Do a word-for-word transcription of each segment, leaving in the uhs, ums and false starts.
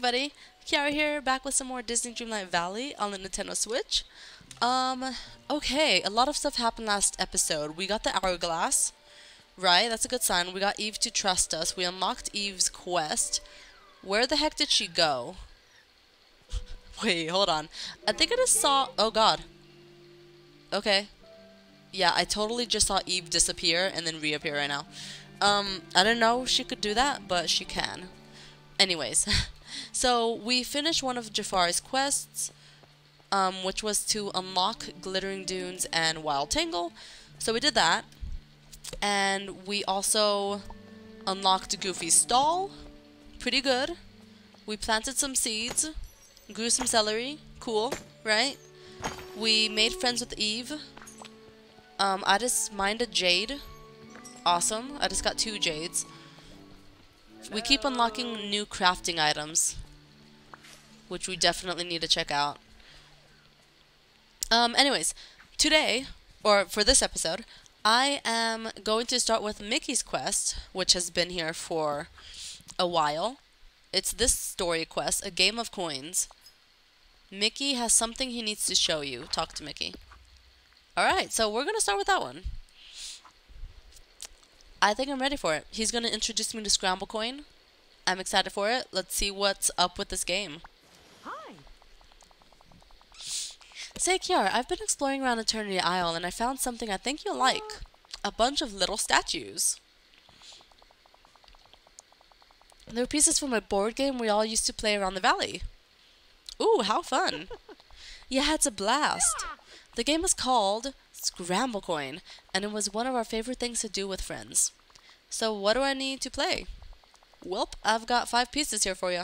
everybody, Kiara here, back with some more Disney Dreamlight Valley on the Nintendo Switch. Um, okay, a lot of stuff happened last episode. We got the Hourglass, right? That's a good sign. We got Eve to trust us. We unlocked Eve's quest. Where the heck did she go? Wait, hold on. I think I just saw... Oh, God. Okay. Yeah, I totally just saw Eve disappear and then reappear right now. Um, I didn't know she could do that, but she can. Anyways, so we finished one of Jafar's quests, um, which was to unlock Glittering Dunes and Wild Tangle. So we did that, and we also unlocked Goofy's stall. Pretty good. We planted some seeds, grew some celery. Cool, right? We made friends with Eve. Um, I just mined a jade. Awesome. I just got two jades. We keep unlocking new crafting items, which we definitely need to check out. Um, anyways, today, or for this episode, I am going to start with Mickey's quest, which has been here for a while. It's this story quest, A Game of Coins. Mickey has something he needs to show you. Talk to Mickey. Alright, so we're going to start with that one. I think I'm ready for it. He's going to introduce me to Scramblecoin. I'm excited for it. Let's see what's up with this game. Hi. Say, Kiara, I've been exploring around Eternity Isle and I found something I think you'll like. A bunch of little statues. They're pieces from a board game we all used to play around the valley. Ooh, how fun. Yeah, it's a blast. The game is called Scramblecoin, and it was one of our favorite things to do with friends. So what do I need to play? Welp, I've got five pieces here for you.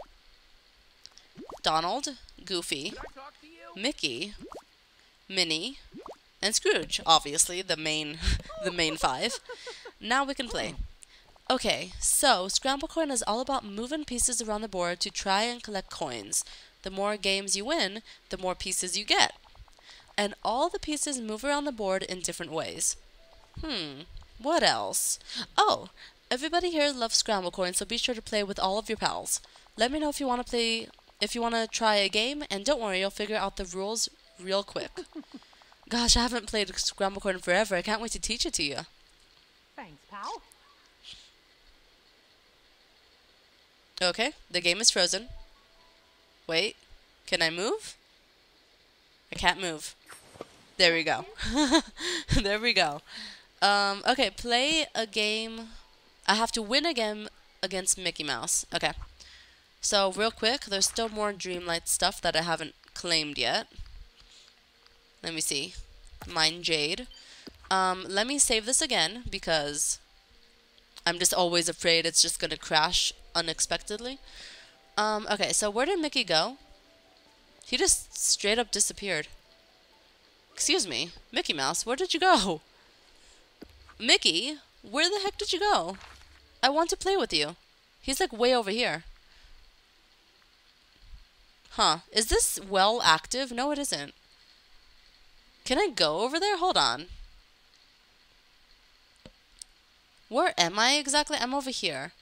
Donald, Goofy, Mickey, Minnie, and Scrooge, obviously, the main the main five. Now we can play. Okay, so Scramblecoin is all about moving pieces around the board to try and collect coins. The more games you win, the more pieces you get. And all the pieces move around the board in different ways. Hmm, what else? Oh, everybody here loves Scramblecoin, so be sure to play with all of your pals. Let me know if you want to play, if you want to try a game, and don't worry, you'll figure out the rules real quick. Gosh, I haven't played Scramblecoin forever. I can't wait to teach it to you. Thanks, pal. Okay, the game is frozen. Wait, can I move? I can't move. There we go. There we go. Um, okay, play a game. I have to win a game against Mickey Mouse. Okay. So, real quick, there's still more Dreamlight stuff that I haven't claimed yet. Let me see. Mine Jade. Um, let me save this again, because I'm just always afraid it's just gonna crash unexpectedly. Um, okay, so where did Mickey go? He just straight up disappeared. Excuse me, Mickey Mouse, where did you go? Mickey, where the heck did you go? I want to play with you. He's like way over here. Huh, is this well active? No, it isn't. Can I go over there? Hold on. Where am I exactly? I'm over here.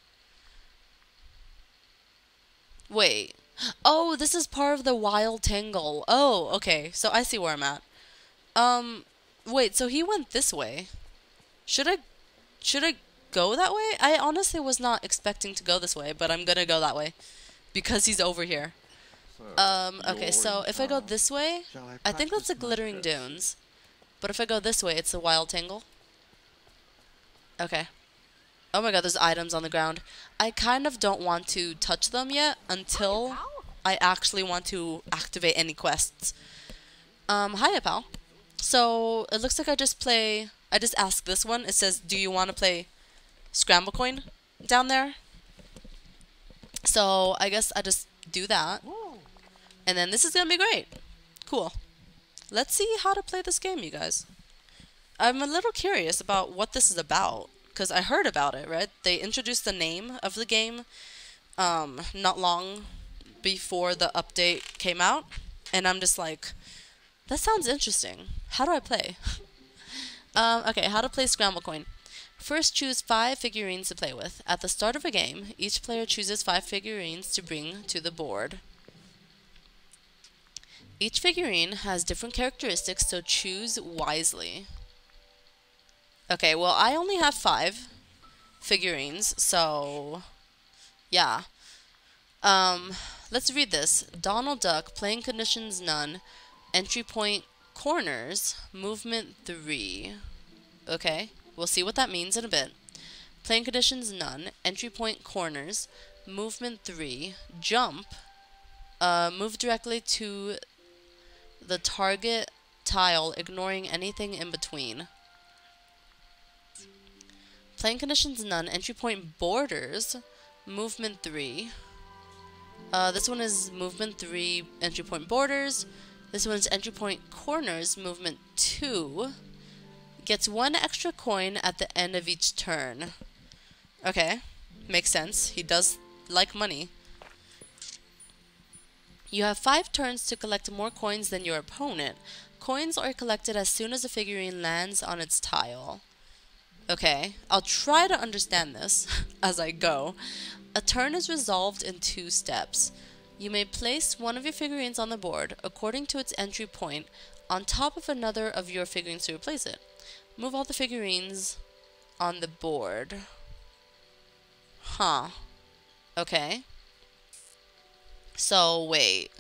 Wait. Oh, this is part of the Wild Tangle. Oh, okay. So I see where I'm at. Um, wait, so he went this way. Should I, should I go that way? I honestly was not expecting to go this way, but I'm gonna go that way. Because he's over here. So, Um, okay, so if I go this way, I, I think that's the Glittering Dunes. But if I go this way, it's the Wild Tangle. Okay. Oh my god, there's items on the ground. I kind of don't want to touch them yet until I actually want to activate any quests. Um, hiya, pal. So, it looks like I just play... I just asked this one. It says, do you want to play Scramblecoin down there? So, I guess I just do that. And then this is going to be great. Cool. Let's see how to play this game, you guys. I'm a little curious about what this is about. Because I heard about it, right? They introduced the name of the game um, not long before the update came out. And I'm just like, that sounds interesting. How do I play? um, okay, how to play Scramblecoin. First, choose five figurines to play with. At the start of a game, each player chooses five figurines to bring to the board. Each figurine has different characteristics, so choose wisely. Okay, well, I only have five figurines, so yeah. Um, let's read this. Donald Duck, playing conditions none, entry point corners, movement three. Okay, we'll see what that means in a bit. Playing conditions none, entry point corners, movement three, jump, uh, move directly to the target tile, ignoring anything in between. Playing conditions none, entry point borders, movement three. Uh, this one is movement three, entry point borders. This one's entry point corners, movement two. Gets one extra coin at the end of each turn. Okay, makes sense. He does like money. You have five turns to collect more coins than your opponent. Coins are collected as soon as a figurine lands on its tile. Okay, I'll try to understand this as I go. A turn is resolved in two steps. You may place one of your figurines on the board, according to its entry point, on top of another of your figurines to replace it. Move all the figurines on the board. Huh. Okay. So, wait.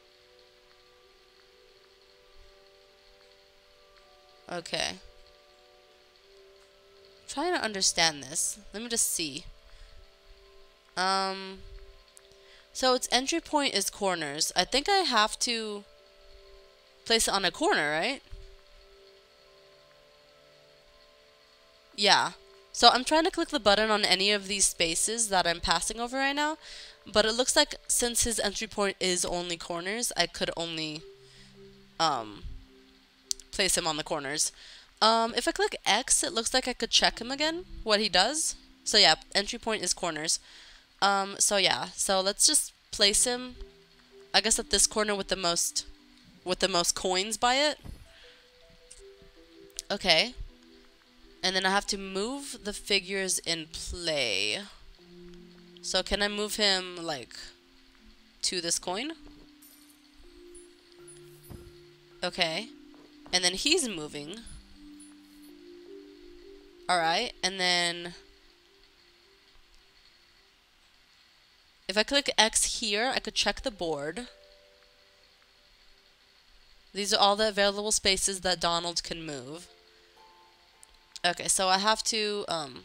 Okay. Trying to understand this. Let me just see. Um, so its entry point is corners. I think I have to place it on a corner, right? Yeah. So I'm trying to click the button on any of these spaces that I'm passing over right now, but it looks like since his entry point is only corners, I could only um, place him on the corners. Um, if I click X, it looks like I could check him again, what he does. So yeah, entry point is corners. Um, so yeah, so let's just place him, I guess at this corner with the most, with the most coins by it. Okay. And then I have to move the figures in play. So can I move him, like, to this coin? Okay. And then he's moving. Alright, and then if I click X here, I could check the board. These are all the available spaces that Donald can move. Okay, so I have to, um...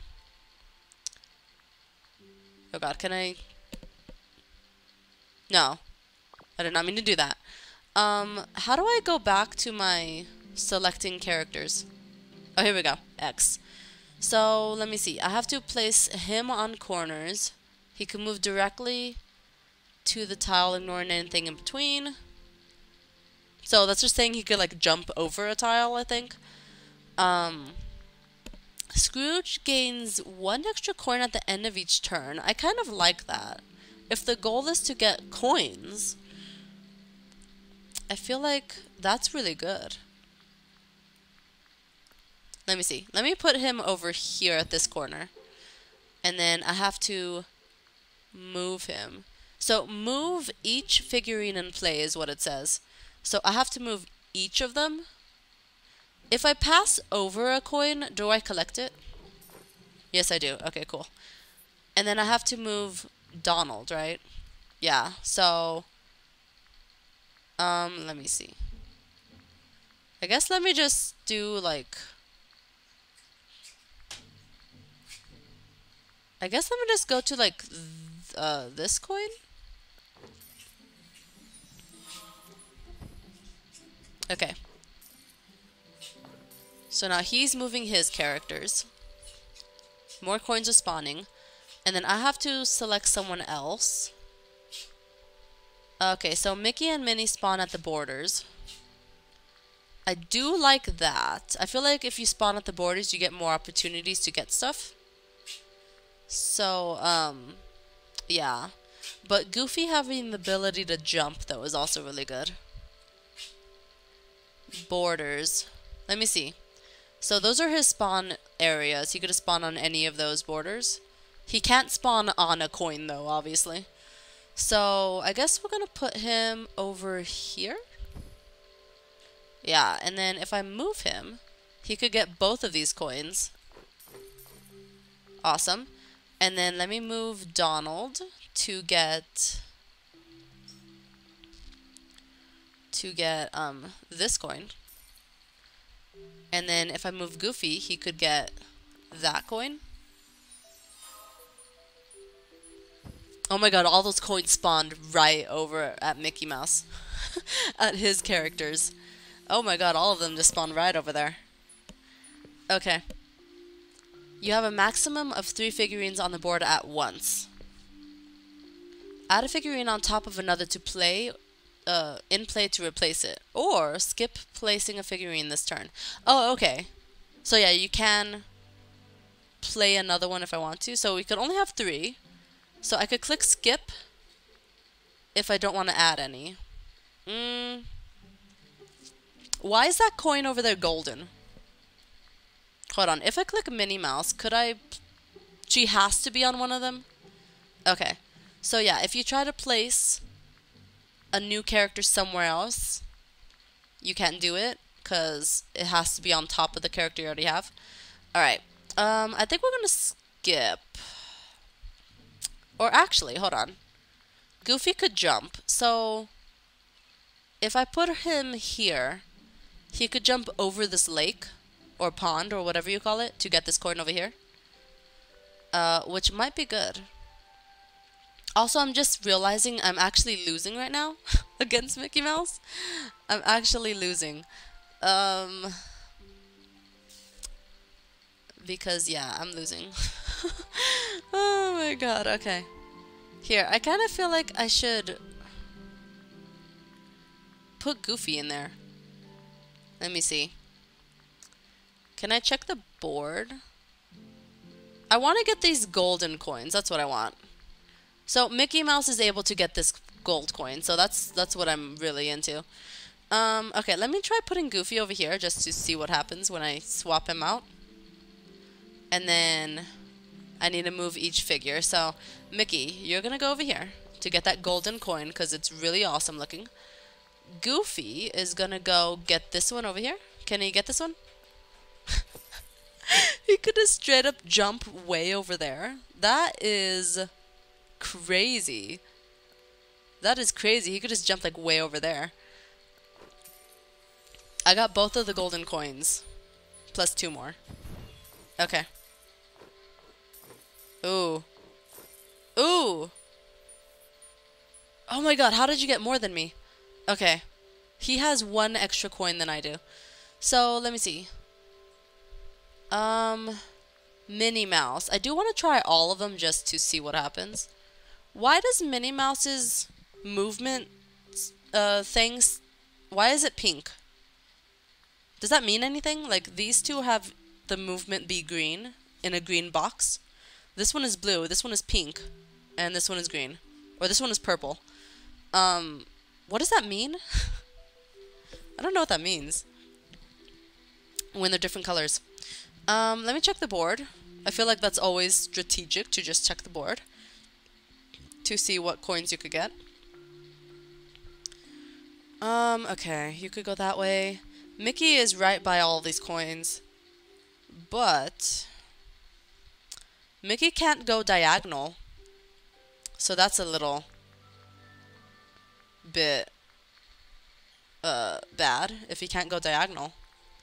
oh god, can I... No. I did not mean to do that. Um, how do I go back to my selecting characters? Oh, here we go. X. So, let me see. I have to place him on corners. He can move directly to the tile, ignoring anything in between. So, that's just saying he could, like, jump over a tile, I think. Um... Scrooge gains one extra coin at the end of each turn. I kind of like that. If the goal is to get coins, I feel like that's really good. Let me see. Let me put him over here at this corner. And then I have to move him. So move each figurine in play is what it says. So I have to move each of them. If I pass over a coin, do I collect it? Yes, I do. Okay, cool. And then I have to move Donald, right? Yeah, so... Um, let me see. I guess let me just do, like... I guess let me just go to, like, th uh, this coin? Okay. So now he's moving his characters. More coins are spawning. And then I have to select someone else. Okay, so Mickey and Minnie spawn at the borders. I do like that. I feel like if you spawn at the borders, you get more opportunities to get stuff. So, um, yeah. But Goofy having the ability to jump, though, is also really good. Borders. Let me see. So those are his spawn areas. He could spawn on any of those borders. He can't spawn on a coin though, obviously. So I guess we're gonna put him over here. Yeah, and then if I move him, he could get both of these coins. Awesome. And then let me move Donald to get to get um this coin. And then if I move Goofy, he could get that coin. Oh my god, all those coins spawned right over at Mickey Mouse. At his characters. Oh my god, all of them just spawned right over there. Okay. You have a maximum of three figurines on the board at once. Add a figurine on top of another to play, uh, in play to replace it. Or skip placing a figurine this turn. Oh, okay. So yeah, you can play another one if I want to. So we could only have three. So I could click skip if I don't want to add any. Mm. Why is that coin over there golden? Hold on. If I click Minnie Mouse, could I... She has to be on one of them? Okay. So yeah, if you try to place a new character somewhere else, you can't do it because it has to be on top of the character you already have. Alright. Um, I think we're going to skip. Or actually, hold on. Goofy could jump. So if I put him here, he could jump over this lake or pond or whatever you call it to get this coin over here. Uh, which might be good. Also, I'm just realizing I'm actually losing right now against Mickey Mouse. I'm actually losing. Um, because, yeah, I'm losing. Oh my god, okay. Here, I kind of feel like I should put Goofy in there. Let me see. Can I check the board? I want to get these golden coins. That's what I want. So Mickey Mouse is able to get this gold coin. So that's that's what I'm really into. Um, okay, let me try putting Goofy over here just to see what happens when I swap him out. And then I need to move each figure. So Mickey, you're going to go over here to get that golden coin because it's really awesome looking. Goofy is going to go get this one over here. Can he get this one? He could just straight up jump way over there. That is crazy. That is crazy. He could just jump like way over there. I got both of the golden coins. Plus two more. Okay. Ooh. Ooh. Oh my god, how did you get more than me? Okay. He has one extra coin than I do. So, let me see. Um, Minnie Mouse. I do want to try all of them just to see what happens. Why does Minnie Mouse's movement uh, things... Why is it pink? Does that mean anything? Like, these two have the movement be green in a green box. This one is blue, this one is pink, and this one is green. Or this one is purple. Um, what does that mean? I don't know what that means. When they're different colors. Um, let me check the board. I feel like that's always strategic to just check the board. To see what coins you could get. Um, okay, you could go that way. Mickey is right by all these coins. But Mickey can't go diagonal. So that's a little bit uh, bad if he can't go diagonal.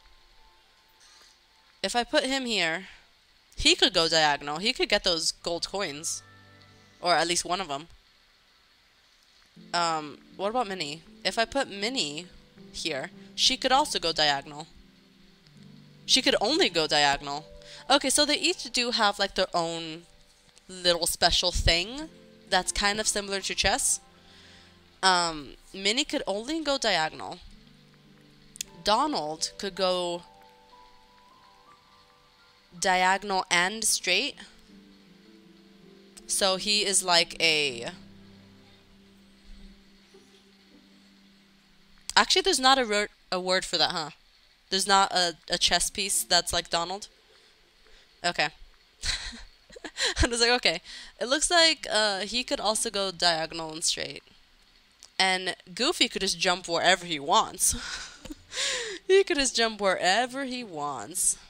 If I put him here, he could go diagonal. He could get those gold coins. Or at least one of them. Um, what about Minnie? If I put Minnie here, she could also go diagonal. She could only go diagonal. Okay, so they each do have like their own little special thing that's kind of similar to chess. Um, Minnie could only go diagonal. Donald could go diagonal and straight. So he is like a... Actually, there's not a, word a word for that, huh? There's not a, a chess piece that's like Donald? Okay. I was like, okay. It looks like uh, he could also go diagonal and straight. And Goofy could just jump wherever he wants. He could just jump wherever he wants.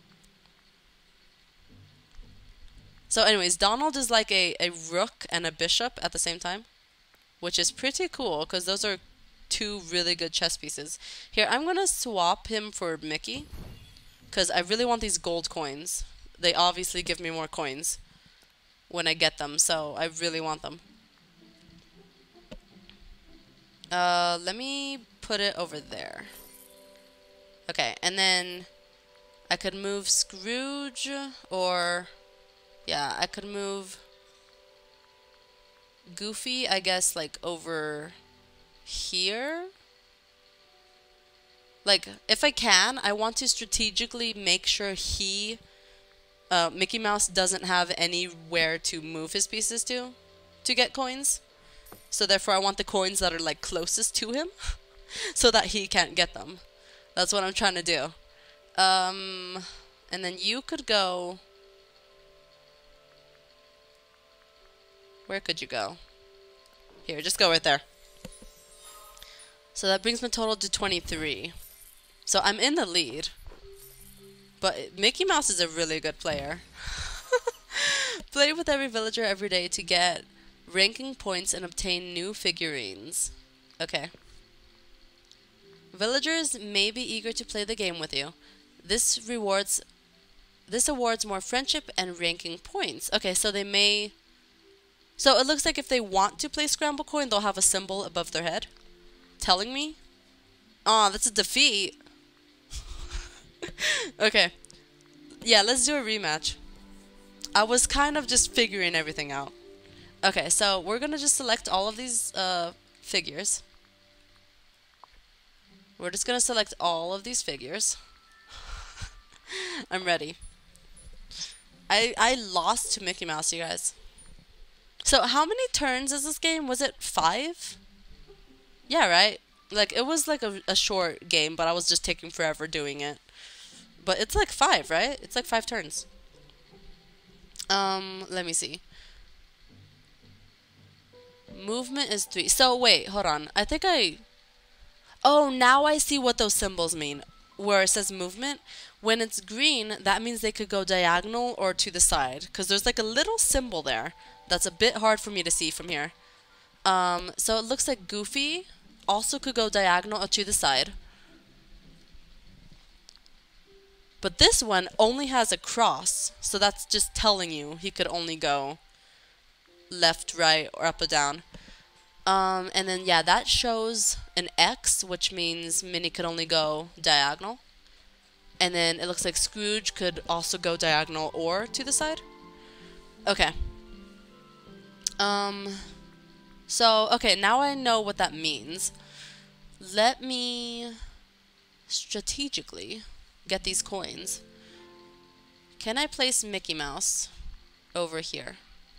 So anyways, Donald is like a, a rook and a bishop at the same time, which is pretty cool because those are two really good chess pieces. Here, I'm going to swap him for Mickey because I really want these gold coins. They obviously give me more coins when I get them, so I really want them. Uh, let me put it over there. Okay, and then I could move Scrooge, or yeah, I could move Goofy, I guess, like over here. Like, if I can, I want to strategically make sure he, uh, Mickey Mouse doesn't have anywhere to move his pieces to, to get coins. So therefore I want the coins that are like closest to him so that he can't get them. That's what I'm trying to do. Um, and then you could go... Where could you go? Here, just go right there. So that brings my total to twenty-three. So I'm in the lead. But Mickey Mouse is a really good player. Play with every villager every day to get ranking points and obtain new figurines. Okay. Villagers may be eager to play the game with you. This rewards this awards more friendship and ranking points. Okay, so they may So it looks like if they want to play Scramblecoin, they'll have a symbol above their head telling me. Aw, that's a defeat. Okay. Yeah, let's do a rematch. I was kind of just figuring everything out. Okay, so we're gonna just select all of these uh, figures. We're just gonna select all of these figures. I'm ready. I I lost to Mickey Mouse, you guys. So how many turns is this game? Was it five? Yeah, right? Like, it was like a, a short game, but I was just taking forever doing it. But it's like five, right? It's like five turns. Um, let me see. Movement is three. So, wait, hold on. I think I... Oh, now I see what those symbols mean. Where it says movement. When it's green, that means they could go diagonal or to the side. Because there's like a little symbol there. That's a bit hard for me to see from here. Um, so it looks like Goofy also could go diagonal or to the side. But this one only has a cross. So that's just telling you he could only go left, right, or up or down. Um, and then, yeah, that shows an X, which means Minnie could only go diagonal. And then it looks like Scrooge could also go diagonal or to the side. Okay. Um, so, okay, now I know what that means. Let me strategically get these coins. Can I place Mickey Mouse over here?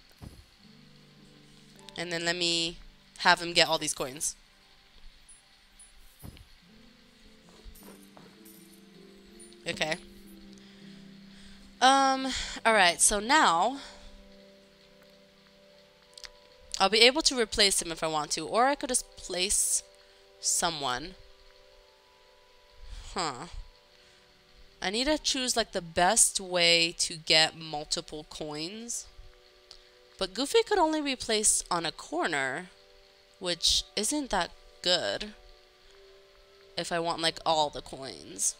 And then let me have him get all these coins. Okay. Um, alright, so now I'll be able to replace him if I want to, or I could just place someone. Huh. I need to choose like the best way to get multiple coins. But Goofy could only be placed on a corner, which isn't that good if I want like all the coins.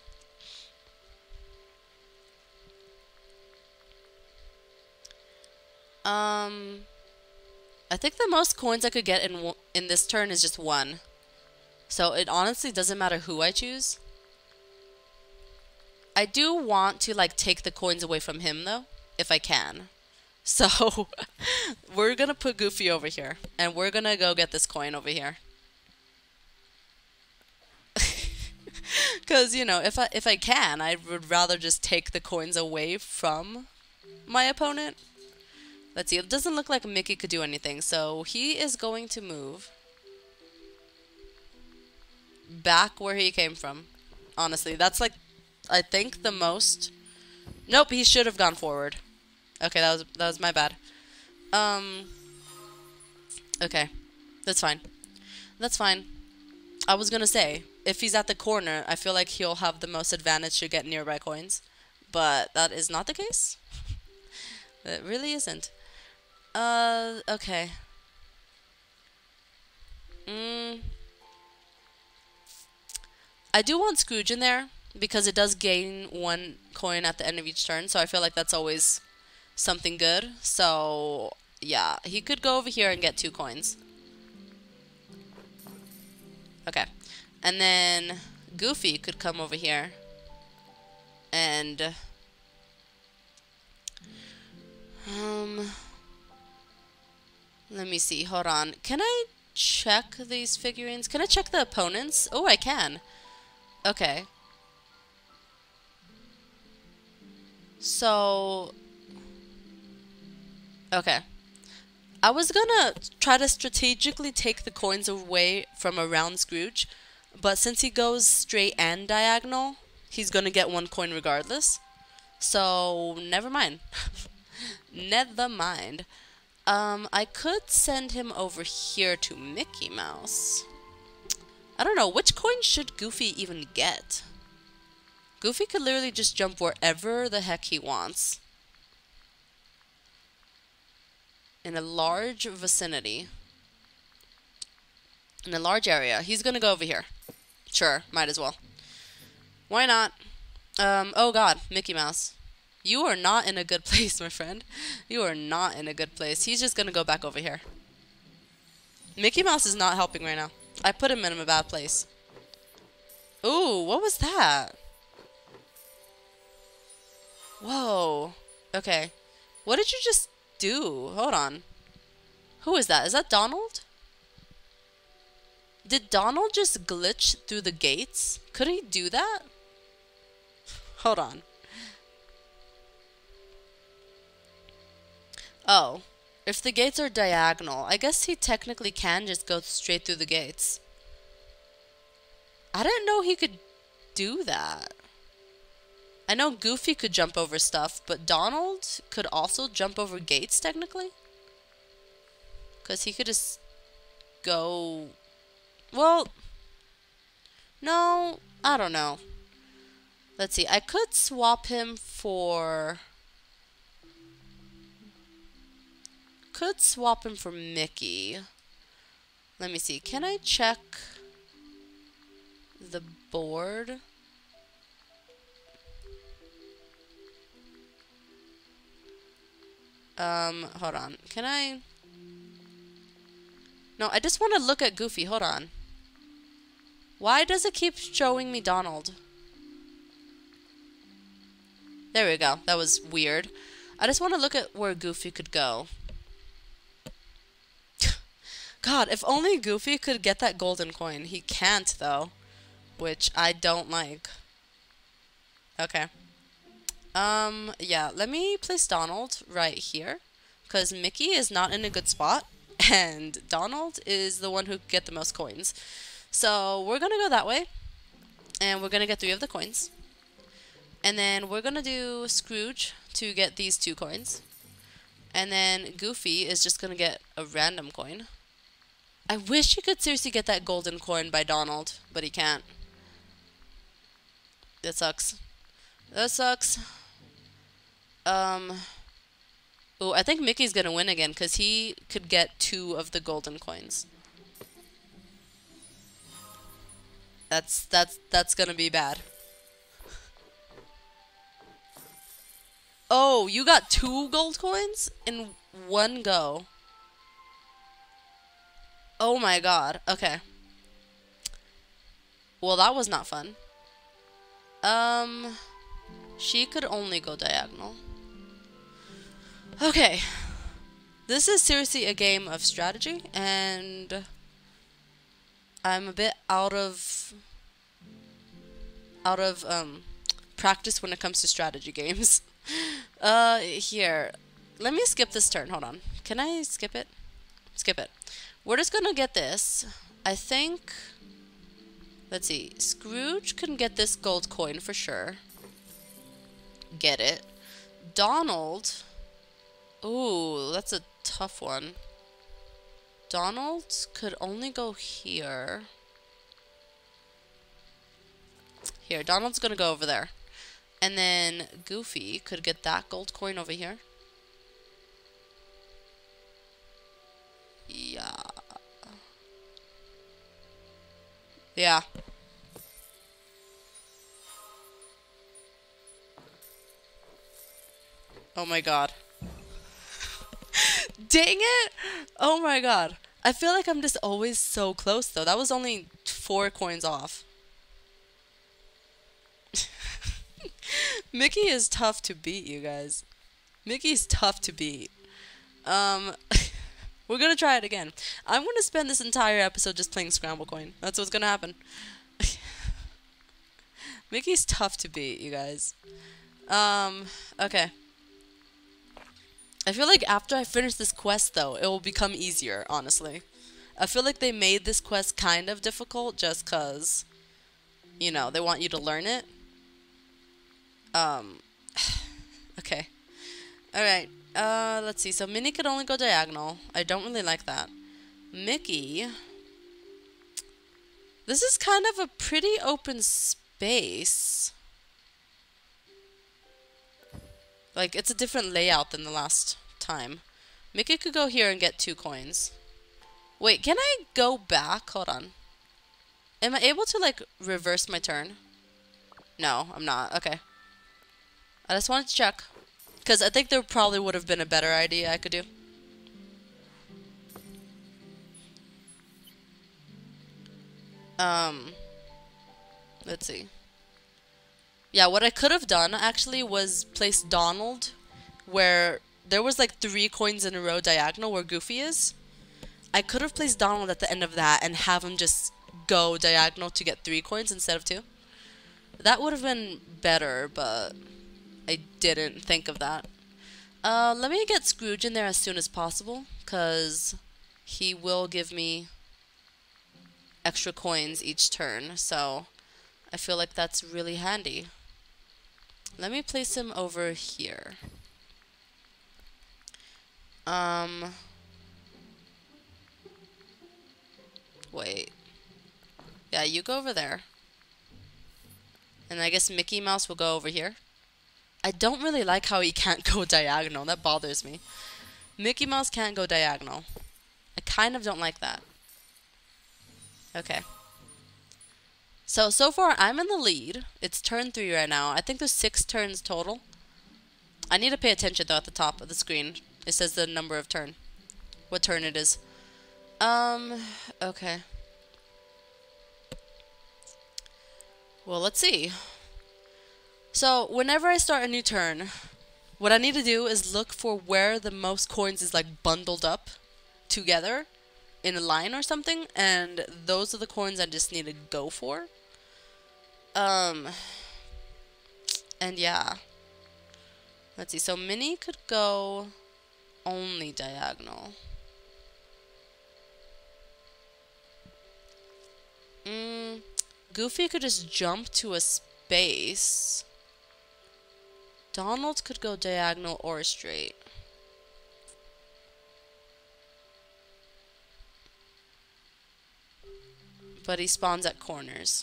Um, I think the most coins I could get in in this turn is just one. So it honestly doesn't matter who I choose. I do want to like take the coins away from him though, if I can. So we're gonna put Goofy over here, and we're gonna go get this coin over here. Cause you know, if I if I can, I would rather just take the coins away from my opponent. Let's see. It doesn't look like Mickey could do anything, so he is going to move back where he came from. honestly. That's like, I think the most... Nope, he should have gone forward. Okay, that was that was my bad. Um, okay, that's fine. That's fine. I was gonna say, if he's at the corner, I feel like he'll have the most advantage to get nearby coins. But that is not the case. It really isn't. Uh, okay. Mm. I do want Scrooge in there, because it does gain one coin at the end of each turn, so I feel like that's always something good. So, yeah, he could go over here and get two coins. Okay. And then Goofy could come over here and um let me see, hold on. Can I check these figurines? Can I check the opponents? Oh, I can. Okay. So, okay. I was gonna try to strategically take the coins away from around Scrooge, but since he goes straight and diagonal, he's gonna get one coin regardless. So, never mind. Never mind. Um, I could send him over here to Mickey Mouse. I don't know, which coin should Goofy even get? Goofy could literally just jump wherever the heck he wants. In a large vicinity. In a large area. He's gonna go over here. Sure, might as well. Why not? Um, oh god, Mickey Mouse. You are not in a good place, my friend. You are not in a good place. He's just gonna go back over here. Mickey Mouse is not helping right now. I put him in a bad place. Ooh, what was that? Whoa. Okay. What did you just do? Hold on. Who is that? Is that Donald? Did Donald just glitch through the gates? Could he do that? Hold on. Oh. If the gates are diagonal, I guess he technically can just go straight through the gates. I didn't know he could do that. I know Goofy could jump over stuff, but Donald could also jump over gates, technically? Because he could just go... Well... No, I don't know. Let's see, I could swap him for... Could swap him for Mickey. Let me see, can I check the board? Um, hold on. Can I... No, I just want to look at Goofy. Hold on. Why does it keep showing me Donald? There we go. That was weird. I just want to look at where Goofy could go. God, if only Goofy could get that golden coin. He can't, though. Which I don't like. Okay. Um, yeah, let me place Donald right here, because Mickey is not in a good spot, and Donald is the one who could get the most coins. So, we're gonna go that way, and we're gonna get three of the coins. And then we're gonna do Scrooge to get these two coins. And then Goofy is just gonna get a random coin. I wish he could seriously get that golden coin by Donald, but he can't. That sucks. That sucks. Um, oh, I think Mickey's gonna win again because he could get two of the golden coins. That's that's that's gonna be bad. Oh, you got two gold coins in one go. Oh my god. Okay. Well, that was not fun. Um, she could only go diagonal. Okay, this is seriously a game of strategy, and I'm a bit out of out of um practice when it comes to strategy games. uh, here, let me skip this turn. Hold on, can I skip it? Skip it. We're just gonna get this. I think Let's see. Scrooge can get this gold coin for sure. Get it. Donald. Ooh, that's a tough one. Donald could only go here. Here, Donald's gonna go over there. And then Goofy could get that gold coin over here. Yeah. Yeah. Oh my god. Dang it! Oh my god. I feel like I'm just always so close though. That was only four coins off. Mickey is tough to beat, you guys. Mickey's tough to beat. Um, we're gonna try it again. I'm gonna spend this entire episode just playing Scramblecoin. That's what's gonna happen. Mickey's tough to beat, you guys. Um, okay. I feel like after I finish this quest, though, it will become easier, honestly. I feel like they made this quest kind of difficult just because, you know, they want you to learn it. Um, okay. Alright, uh, let's see. So Minnie could only go diagonal. I don't really like that. Mickey. This is kind of a pretty open space. Like, it's a different layout than the last time. Mickey could go here and get two coins. Wait, can I go back? Hold on. Am I able to, like, reverse my turn? No, I'm not. Okay. I just wanted to check. Because I think there probably would have been a better idea I could do. Um, let's see. Yeah, what I could have done, actually, was place Donald where there was, like, three coins in a row diagonal where Goofy is. I could have placed Donald at the end of that and have him just go diagonal to get three coins instead of two. That would have been better, but I didn't think of that. Uh, let me get Scrooge in there as soon as possible, because he will give me extra coins each turn, so I feel like that's really handy. Let me place him over here. Um, wait. Yeah, you go over there. And I guess Mickey Mouse will go over here. I don't really like how he can't go diagonal. That bothers me. Mickey Mouse can't go diagonal. I kind of don't like that. Okay. So, so far I'm in the lead. It's turn three right now. I think there's six turns total. I need to pay attention though at the top of the screen. It says the number of turn. What turn it is. Um, okay. Well, let's see. So, whenever I start a new turn, what I need to do is look for where the most coins is like bundled up together in a line or something, and those are the coins I just need to go for. Um, and yeah. Let's see, so Minnie could go only diagonal. Mm, Goofy could just jump to a space. Donald could go diagonal or straight. But he spawns at corners.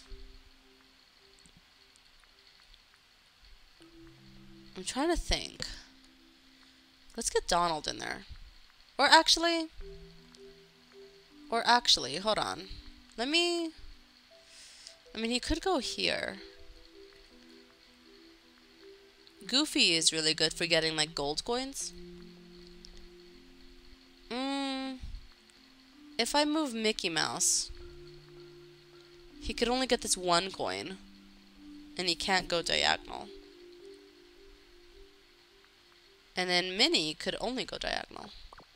I'm trying to think. Let's get Donald in there. Or actually... Or actually, hold on. Let me... I mean, he could go here. Goofy is really good for getting, like, gold coins. Mm, if I move Mickey Mouse, he could only get this one coin. And he can't go diagonal. And then Minnie could only go diagonal.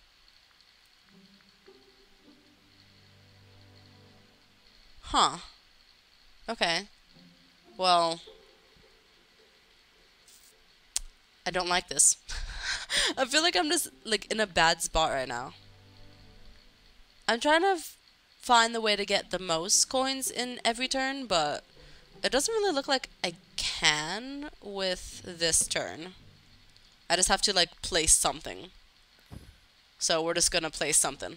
Huh. Okay. Well, I don't like this. I feel like I'm just, like, in a bad spot right now. I'm trying to f find the way to get the most coins in every turn, but it doesn't really look like I can with this turn. I just have to like place something. So we're just gonna place something.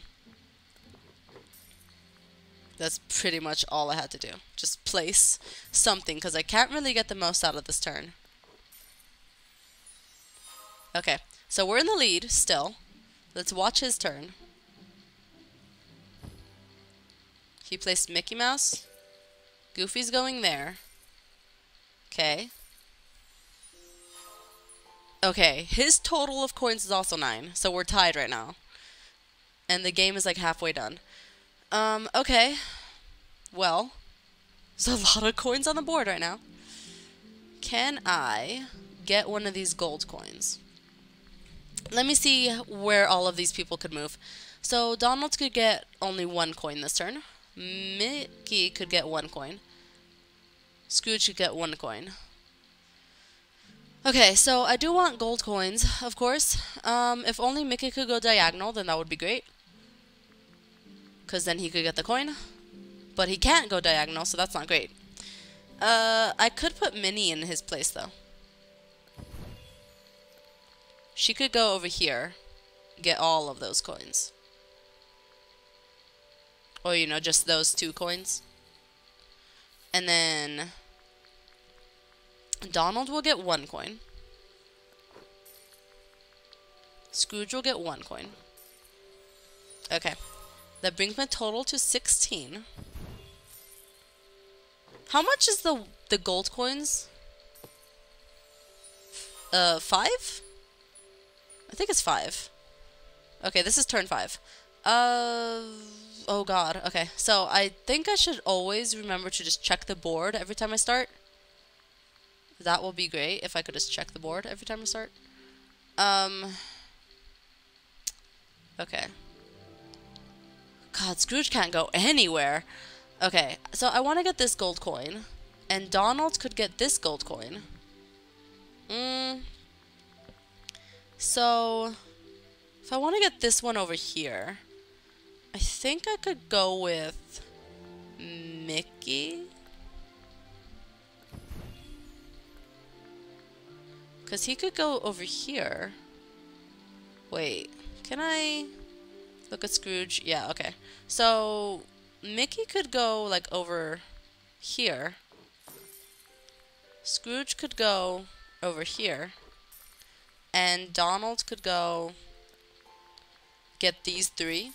That's pretty much all I had to do. Just place something, because I can't really get the most out of this turn. Okay, so we're in the lead still. Let's watch his turn. He placed Mickey Mouse. Goofy's going there. Okay. Okay, his total of coins is also nine, so we're tied right now. And the game is like halfway done. Um, okay. Well, there's a lot of coins on the board right now. Can I get one of these gold coins? Let me see where all of these people could move. So Donald could get only one coin this turn. Mickey could get one coin. Scrooge could get one coin. Okay, so I do want gold coins, of course. Um, if only Mickey could go diagonal, then that would be great. Because then he could get the coin. But he can't go diagonal, so that's not great. Uh, I could put Minnie in his place, though. She could go over here, get all of those coins. Or, you know, just those two coins. And then Donald will get one coin. Scrooge will get one coin. Okay. That brings my total to sixteen. How much is the the gold coins? Uh, five? I think it's five. Okay, this is turn five. Uh, oh god. Okay, so I think I should always remember to just check the board every time I start. That will be great if I could just check the board every time I start. Um. Okay. God, Scrooge can't go anywhere. Okay, so I want to get this gold coin. And Donald could get this gold coin. Mm. So, if I want to get this one over here, I think I could go with Mickey. Because he could go over here. Wait, can I look at Scrooge? Yeah, okay. So, Mickey could go, like, over here. Scrooge could go over here. And Donald could go get these three.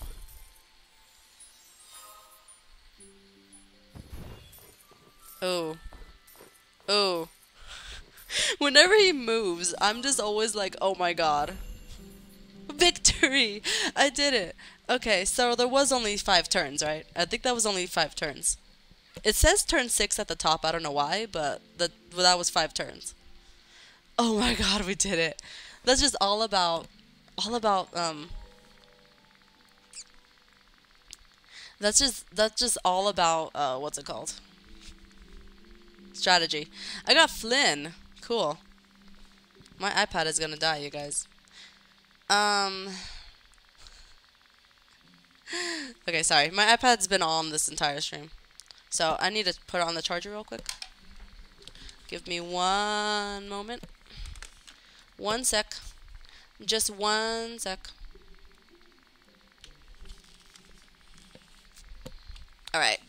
Oh. Oh. Whenever he moves, I'm just always like, oh my god. Victory! I did it. Okay, so there was only five turns, right? I think that was only five turns. It says turn six at the top, I don't know why, but the, well, that was five turns. Oh my god, we did it. That's just all about, all about, um, that's just, that's just all about, uh, what's it called? Strategy. I got Flynn. Cool. My iPad is gonna die, you guys. Um, okay, sorry. My iPad's been on this entire stream. So, I need to put it on the charger real quick. Give me one moment. One sec. Just one sec. Alright.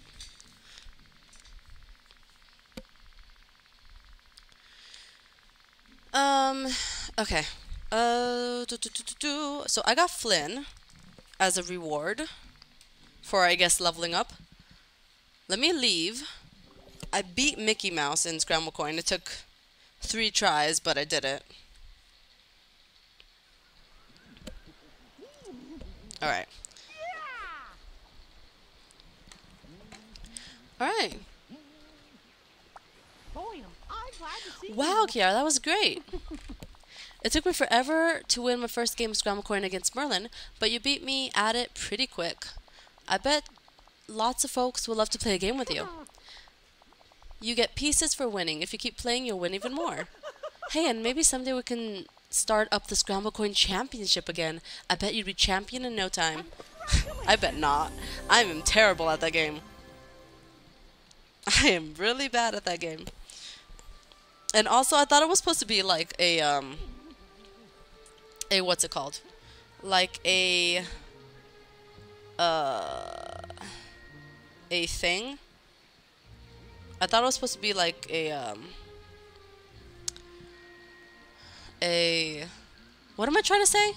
Um, okay. Uh, do, do, do, do, do. So I got Flynn as a reward for, I guess, leveling up. Let me leave. I beat Mickey Mouse in Scramblecoin. It took three tries, but I did it. Alright. Alright. Wow, Kiara, that was great. It took me forever to win my first game of Scramblecoin against Merlin, but you beat me at it pretty quick. I bet lots of folks would love to play a game with you. You get pieces for winning. If you keep playing, you'll win even more. Hey, and maybe someday we can start up the Scramblecoin Championship again. I bet you'd be champion in no time. I bet not. I am terrible at that game. I am really bad at that game. And also, I thought it was supposed to be like a, um... A, what's it called? Like a... Uh... A thing? I thought it was supposed to be like a, um... A... What am I trying to say?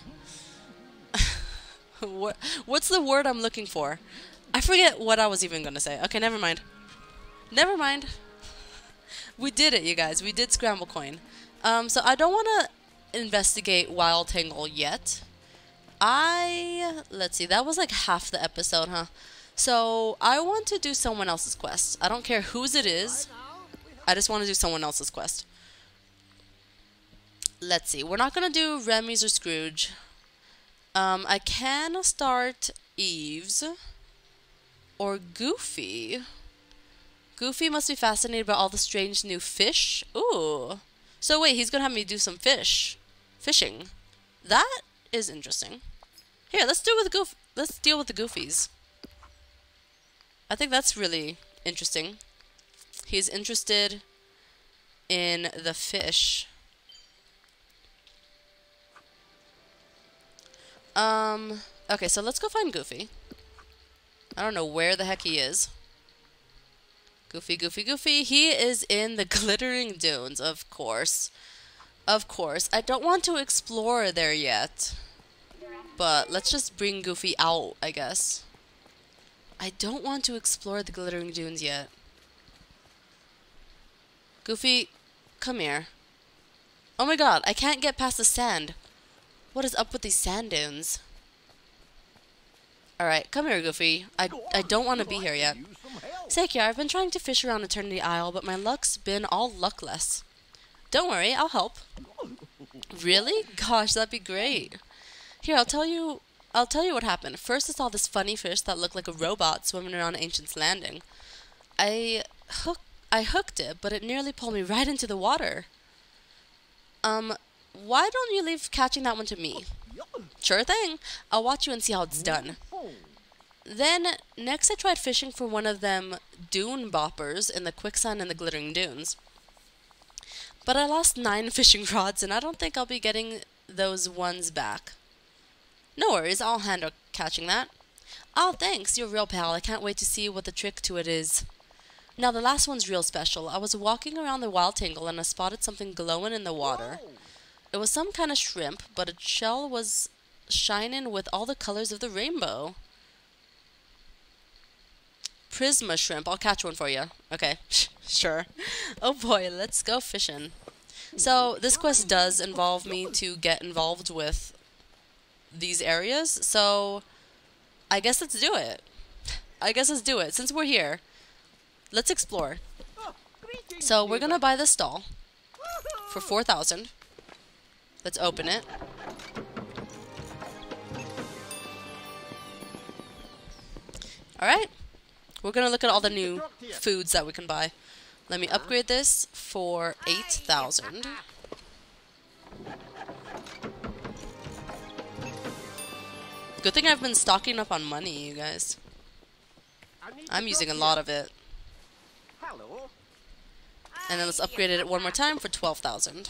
what What's the word I'm looking for? I forget what I was even gonna say. Okay, never mind. Never mind. We did it, you guys. We did Scramblecoin. Um, so I don't want to investigate Wild Tangle yet. I... Let's see. That was like half the episode, huh? So I want to do someone else's quest. I don't care whose it is. I just want to do someone else's quest. Let's see. We're not going to do Remy's or Scrooge. Um, I can start Eve's or Goofy. Goofy must be fascinated by all the strange new fish. Ooh. So wait, he's going to have me do some fish. Fishing. That is interesting. Here, let's do with Goof let's deal with the Goofies. I think that's really interesting. He's interested in the fish. Um, okay, so let's go find Goofy. I don't know where the heck he is. Goofy, Goofy, Goofy. He is in the Glittering Dunes, of course. Of course. I don't want to explore there yet. But let's just bring Goofy out, I guess. I don't want to explore the Glittering Dunes yet. Goofy, come here. Oh my god, I can't get past the sand. What is up with these sand dunes? Alright, come here, Goofy. I, I don't want to be here yet. Sakia, I've been trying to fish around Eternity Isle, but my luck's been all luckless. Don't worry, I'll help. Really? Gosh, that'd be great. Here, I'll tell you I'll tell you what happened. First, I saw this funny fish that looked like a robot swimming around Ancient's Landing. I hook I hooked it, but it nearly pulled me right into the water. Um, why don't you leave catching that one to me? Sure thing. I'll watch you and see how it's done. Then, next I tried fishing for one of them dune boppers in the quicksand in the Glittering Dunes. But I lost nine fishing rods, and I don't think I'll be getting those ones back. No worries, I'll handle catching that. Oh, thanks, you're a real pal. I can't wait to see what the trick to it is. Now, the last one's real special. I was walking around the Wild Tangle, and I spotted something glowing in the water. It was some kind of shrimp, but its shell was shining with all the colors of the rainbow. Prisma shrimp. I'll catch one for you. Okay, sure. Oh boy, let's go fishing. So, this quest does involve me to get involved with these areas, so I guess let's do it. I guess let's do it. Since we're here, let's explore. So, we're gonna buy this stall for four thousand. Let's open it. Alright. We're gonna look at all the new foods that we can buy. Let me upgrade this for eight thousand. Good thing I've been stocking up on money, you guys. I'm using a lot of it. And then let's upgrade it one more time for twelve thousand.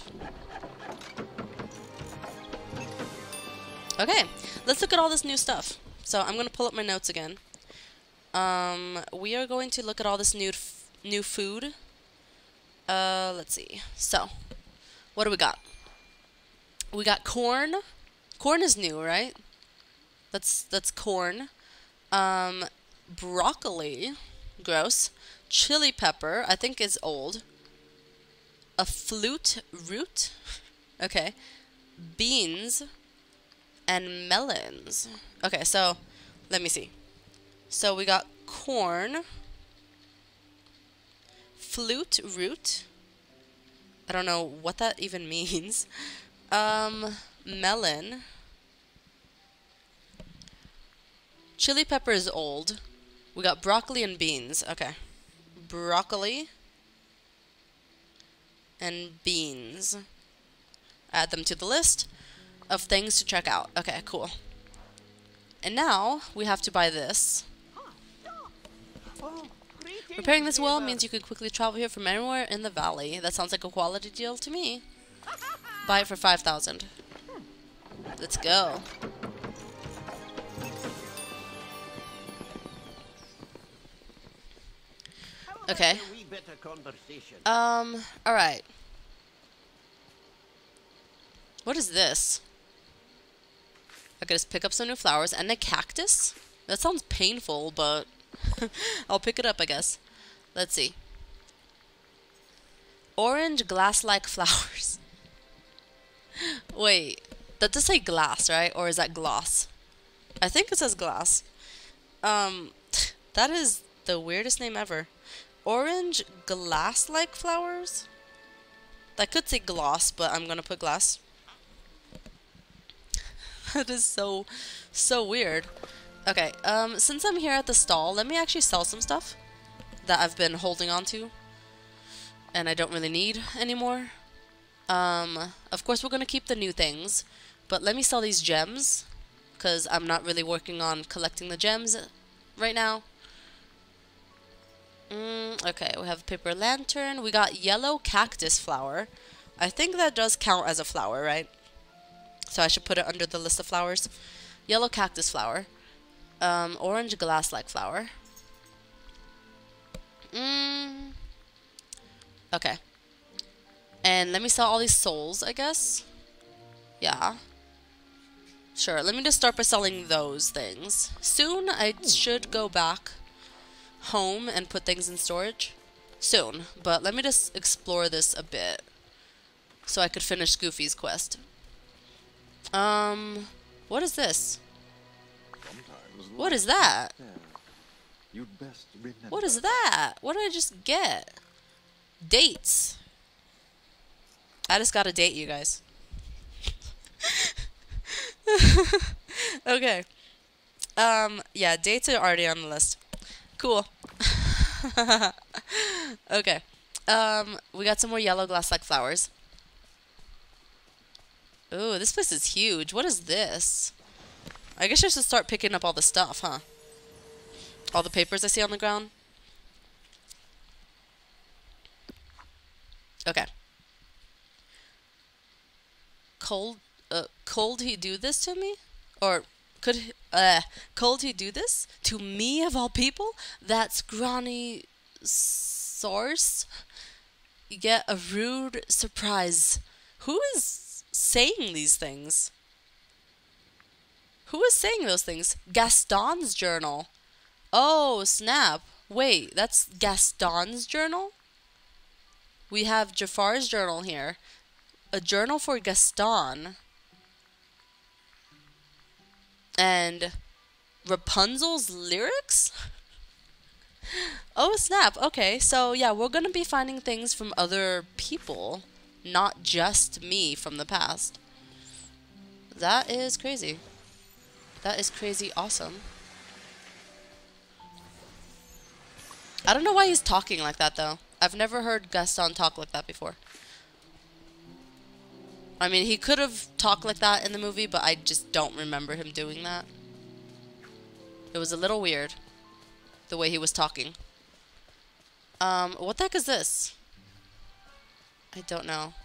Okay, let's look at all this new stuff. So I'm going to pull up my notes again. Um, we are going to look at all this new f new food. Uh, let's see. So, what do we got? We got corn. Corn is new, right? That's that's corn. Um, broccoli, gross. Chili pepper, I think is old. A flute root, okay. Beans and melons. Okay, so let me see. So we got corn, flute root. I don't know what that even means. Um, melon. Chili pepper is old. We got broccoli and beans. Okay. Broccoli and beans. Add them to the list of things to check out. Okay, cool. and now we have to buy this. Oh, greetings, Repairing this well neighbor. means you can quickly travel here from anywhere in the valley. That sounds like a quality deal to me. Buy it for five thousand. Let's go. Okay. A wee bit of conversation. Um, alright. What is this? I could just pick up some new flowers and a cactus? That sounds painful, but I'll pick it up, I guess. Let's see. Orange glass-like flowers. Wait, that does say glass, right? Or is that gloss? I think it says glass. Um, that is the weirdest name ever. Orange glass-like flowers? That could say gloss, but I'm gonna put glass. That is so, so weird. Okay, um, since I'm here at the stall, let me actually sell some stuff that I've been holding on to and I don't really need anymore. Um, of course we're gonna keep the new things, but let me sell these gems because I'm not really working on collecting the gems right now. Mm, okay, we have a paper lantern. We got yellow cactus flower. I think that does count as a flower, right? So I should put it under the list of flowers. Yellow cactus flower. Um, orange glass-like flower. Mm. Okay. And let me sell all these souls, I guess. Yeah. Sure, let me just start by selling those things. Soon I should go back home and put things in storage. Soon. But let me just explore this a bit so I could finish Goofy's quest. Um, what is this? Sometimes What is that? there. You'd best remember. What is that? What did I just get? Dates. I just got a date, you guys. Okay. Um, yeah, dates are already on the list. Cool. Okay. Um, we got some more yellow glass-like flowers. Ooh, this place is huge. What is this? I guess I should start picking up all the stuff, huh? All the papers I see on the ground. Okay. Cold, uh, cold he do this to me? Or could, he, uh, cold he do this? To me of all people? That scrawny source? You get a rude surprise. Who is saying these things? Who is saying those things? Gaston's journal. Oh, snap. Wait, that's Gaston's journal? We have Jafar's journal here. A journal for Gaston. And Rapunzel's lyrics? Oh, snap. Okay, so yeah, we're gonna be finding things from other people. Not just me from the past. That is crazy. That is crazy awesome. I don't know why he's talking like that, though. I've never heard Gaston talk like that before. I mean, he could have talked like that in the movie, but I just don't remember him doing that. It was a little weird, the way he was talking. Um, what the heck is this? I don't know.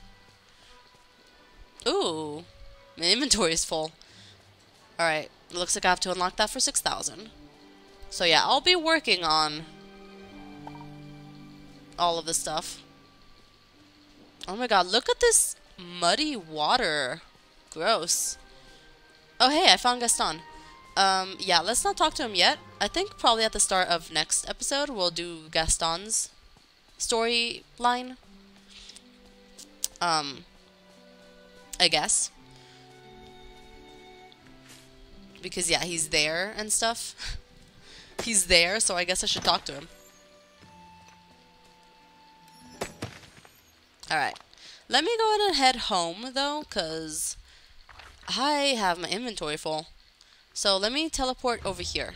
Ooh, my inventory is full. Alright, looks like I have to unlock that for six thousand. So yeah, I'll be working on all of this stuff. Oh my god, look at this muddy water. Gross. Oh hey, I found Gaston. Um, yeah, let's not talk to him yet. I think probably at the start of next episode we'll do Gaston's storyline. Um, I guess. Because yeah, he's there and stuff. He's there, so I guess I should talk to him. Alright. Let me go ahead and head home, though, because I have my inventory full. So let me teleport over here.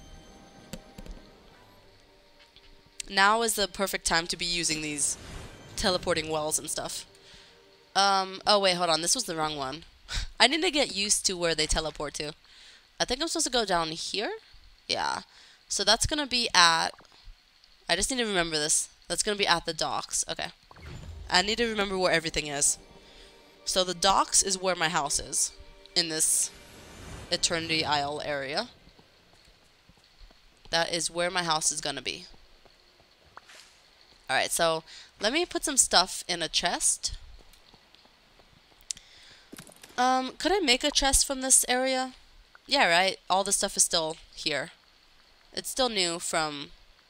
Now is the perfect time to be using these teleporting wells and stuff. Um, oh wait, hold on. This was the wrong one. I need to get used to where they teleport to. I think I'm supposed to go down here. Yeah. So that's going to be at... I just need to remember this. That's going to be at the docks. Okay. I need to remember where everything is. So the docks is where my house is. In this Eternity Isle area. That is where my house is going to be. Alright, so let me put some stuff in a chest. Um, could I make a chest from this area? Yeah, right? All the stuff is still here. It's still new from...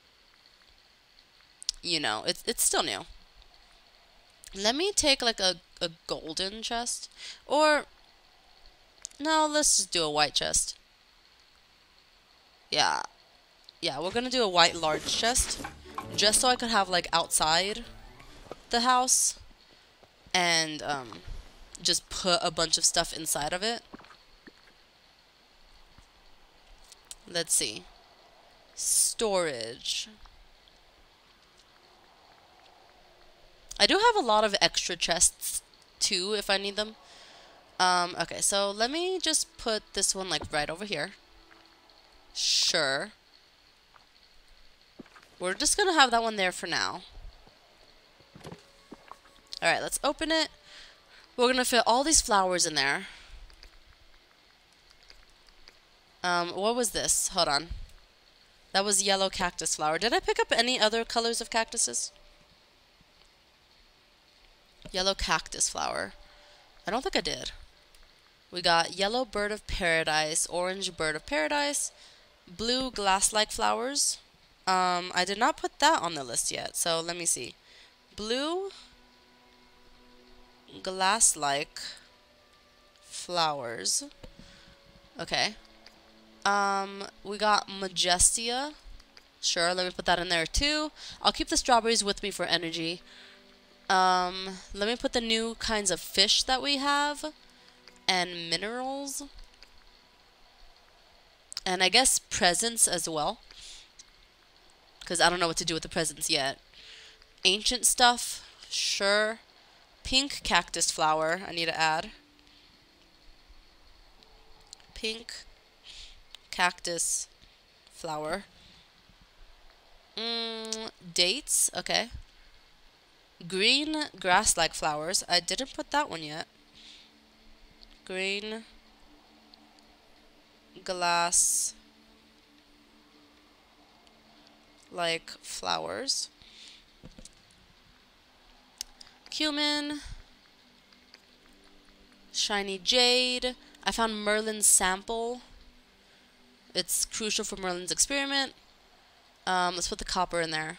You know, it's, it's still new. Let me take like a, a golden chest. Or... No, let's just do a white chest. Yeah. Yeah, we're gonna do a white large chest. Just so I could have like outside the house. And um, just put a bunch of stuff inside of it. Let's see. Storage. I do have a lot of extra chests too if I need them. Um, okay, so let me just put this one like right over here. Sure. We're just gonna have that one there for now. Alright, let's open it. We're gonna fit all these flowers in there. Um, what was this? Hold on. That was yellow cactus flower. Did I pick up any other colors of cactuses? Yellow cactus flower. I don't think I did. We got yellow bird of paradise, orange bird of paradise, blue glass-like flowers. Um, I did not put that on the list yet, so let me see. Blue glass-like flowers. Okay. Um, we got Majestia. Sure, let me put that in there too. I'll keep the strawberries with me for energy. Um, let me put the new kinds of fish that we have. And minerals. And I guess presents as well. Because I don't know what to do with the presents yet. Ancient stuff. Sure. Pink cactus flower. I need to add. Pink cactus flower. Mm, dates. Okay. Green grass-like flowers. I didn't put that one yet. Green glass like flowers. Cumin. Shiny jade. I found Merlin's sample. It's crucial for Merlin's experiment. Um, let's put the copper in there.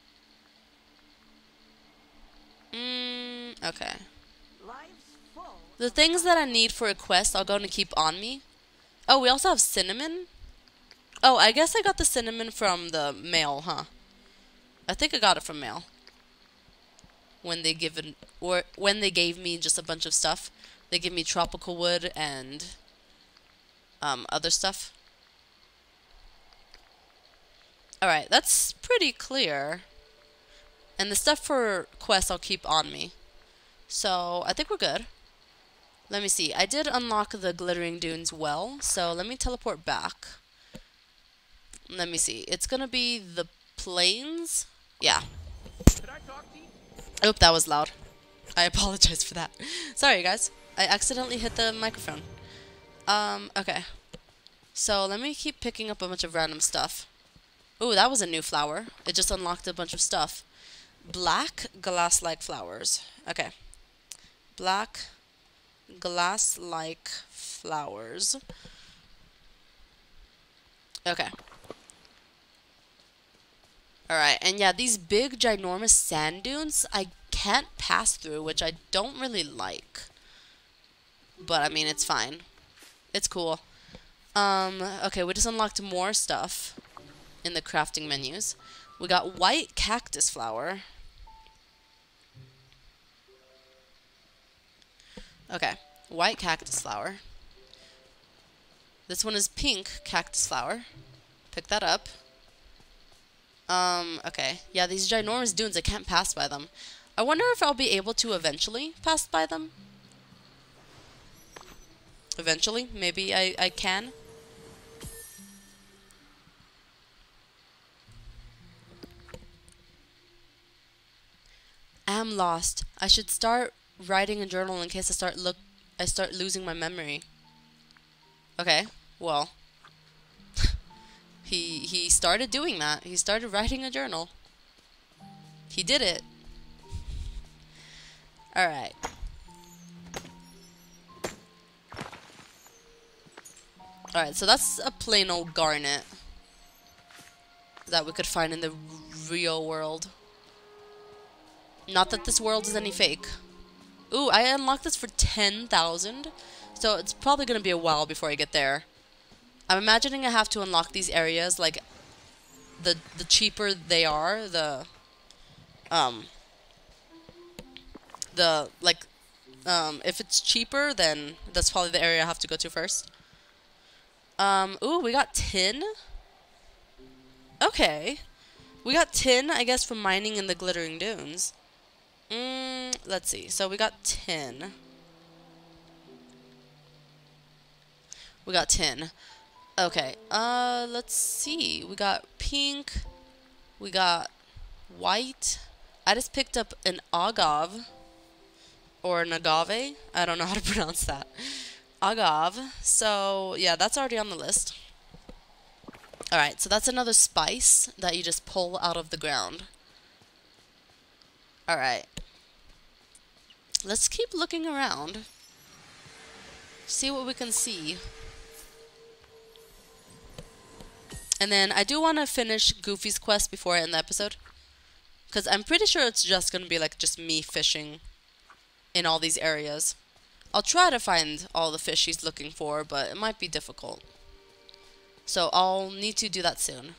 Mm, okay. The things that I need for a quest, I'll go and keep on me. Oh, we also have cinnamon. Oh, I guess I got the cinnamon from the mail, huh? I think I got it from mail. When they given or when they gave me just a bunch of stuff, they give me tropical wood and um, other stuff. All right, that's pretty clear. And the stuff for quests I'll keep on me. So I think we're good. Let me see. I did unlock the Glittering Dunes well, so let me teleport back. Let me see. It's gonna be the plains. Yeah. Can I talk to you? Oop, that was loud. I apologize for that. Sorry, guys. I accidentally hit the microphone. Um, okay. So let me keep picking up a bunch of random stuff. Ooh, that was a new flower. It just unlocked a bunch of stuff. Black glass-like flowers. Okay. Black glass-like flowers. Okay. Alright, and yeah, these big, ginormous sand dunes, I can't pass through, which I don't really like. But, I mean, it's fine. It's cool. Um, okay, we just unlocked more stuff in the crafting menus. We got white cactus flower. Okay, white cactus flower. This one is pink cactus flower. Pick that up. Um, okay. Yeah, these ginormous dunes, I can't pass by them. I wonder if I'll be able to eventually pass by them. Eventually, maybe I, I can. am lost. I should start writing a journal in case I start look I start losing my memory. Okay, well. he he started doing that. He started writing a journal. He did it. Alright. Alright, so that's a plain old garnet that we could find in the real world. Not that this world is any fake. Ooh, I unlocked this for ten thousand. So it's probably going to be a while before I get there. I'm imagining I have to unlock these areas, like, the the cheaper they are, the, um, the, like, um, if it's cheaper, then that's probably the area I have to go to first. Um, ooh, we got tin. Okay. We got tin, I guess, from mining in the Glittering Dunes. Mm, let's see. So we got tin. We got tin. Okay. Uh, let's see. We got pink. We got white. I just picked up an agave. Or an agave. I don't know how to pronounce that. Agave. So, yeah, that's already on the list. Alright, so that's another spice that you just pull out of the ground. Alright. Let's keep looking around. See what we can see. And then I do want to finish Goofy's quest before I end the episode. Because I'm pretty sure it's just going to be like just me fishing in all these areas. I'll try to find all the fish he's looking for, but it might be difficult. So I'll need to do that soon.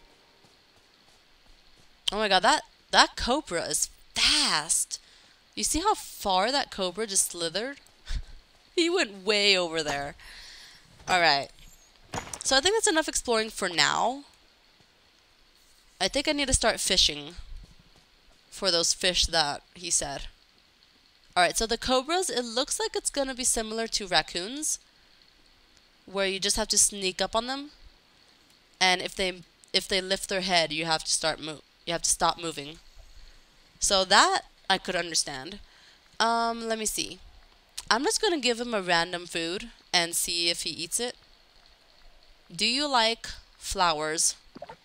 Oh my god, that, that cobra is fast. You see how far that cobra just slithered? He went way over there. Alright. So I think that's enough exploring for now. I think I need to start fishing for those fish that he said. Alright, so the cobras, it looks like it's going to be similar to raccoons, where you just have to sneak up on them, and if they if they lift their head, you have to start move. You have to stop moving. So that I could understand. Um, let me see. I'm just going to give him a random food and see if he eats it. Do you like flowers?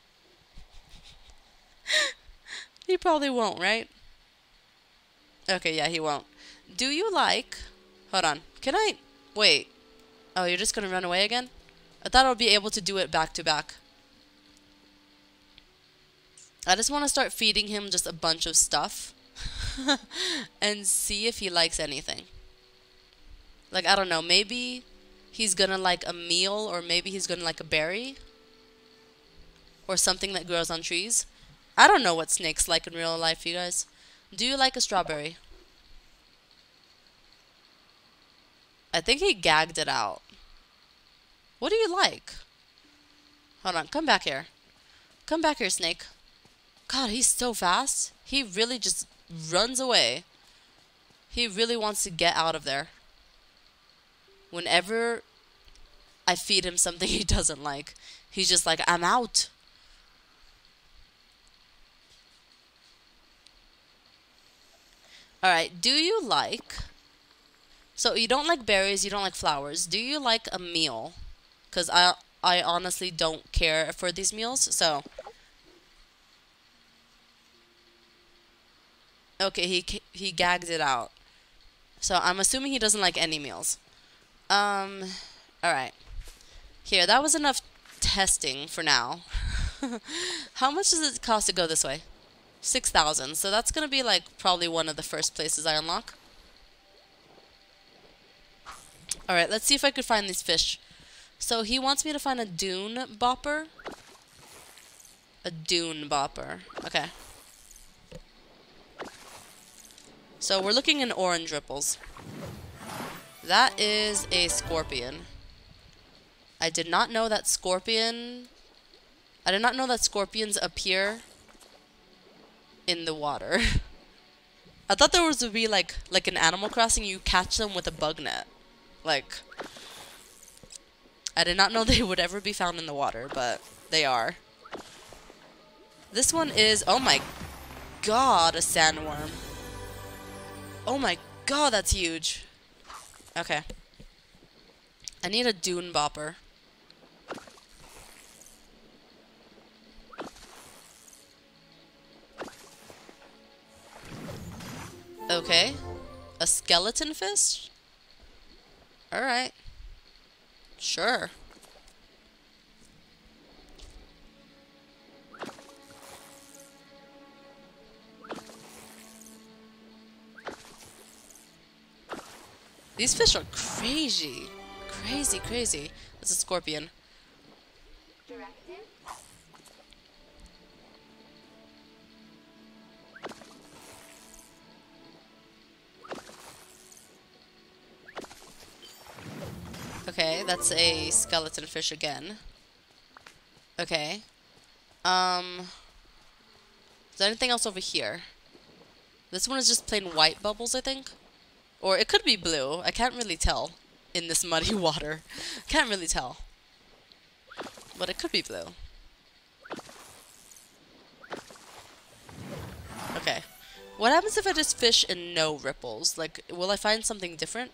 He probably won't, right? Okay, yeah, he won't. Do you like... Hold on. Can I... Wait. Oh, you're just going to run away again? I thought I would be able to do it back to back. I just want to start feeding him just a bunch of stuff. And see if he likes anything. Like, I don't know. Maybe he's going to like a meal, or maybe he's going to like a berry. Or something that grows on trees. I don't know what snakes like in real life, you guys. Do you like a strawberry? I think he gagged it out. What do you like? Hold on, come back here. Come back here, snake. God, he's so fast. He really just runs away. He really wants to get out of there. Whenever I feed him something he doesn't like, he's just like, I'm out. Alright, do you like... So you don't like berries, you don't like flowers. Do you like a meal? Because I, I honestly don't care for these meals, so... Okay, he, he gagged it out. So I'm assuming he doesn't like any meals. Um, alright. Here, that was enough testing for now. How much does it cost to go this way? six thousand. So that's going to be like probably one of the first places I unlock. Alright, let's see if I could find these fish. So he wants me to find a dune bopper. A dune bopper. Okay. So we're looking in orange ripples. That is a scorpion. I did not know that scorpion... I did not know that scorpions appear in the water. I thought there was to be like like an Animal Crossing, you catch them with a bug net. Like, I did not know they would ever be found in the water, but they are. This one is, oh my god, a sandworm. Oh my god, that's huge. Okay. I need a dune bopper. Okay. A skeleton fish? Alright. Sure. These fish are crazy. Crazy, crazy. That's a scorpion. Directive. Okay, that's a skeleton fish again. Okay. Um, is there anything else over here? This one is just plain white bubbles, I think. Or it could be blue. I can't really tell in this muddy water. Can't really tell. But it could be blue. Okay. What happens if I just fish in no ripples? Like, will I find something different?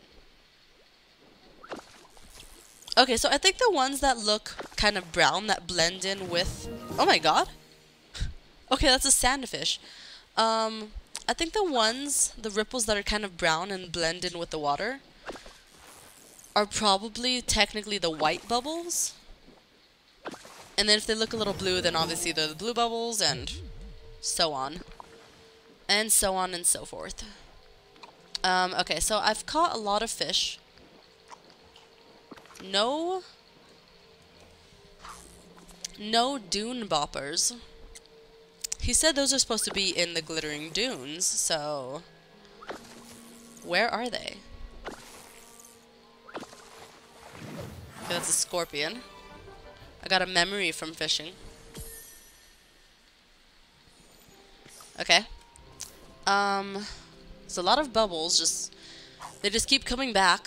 Okay, so I think the ones that look kind of brown, that blend in with... Oh my god! Okay, that's a sandfish. Um, I think the ones, the ripples that are kind of brown and blend in with the water are probably technically the white bubbles. And then if they look a little blue, then obviously they're the blue bubbles, and so on. And so on and so forth. Um, okay, so I've caught a lot of fish. No... No dune boppers. He said those are supposed to be in the glittering dunes, so... Where are they? Okay, that's a scorpion. I got a memory from fishing. Okay. Um, there's a lot of bubbles, just... They just keep coming back.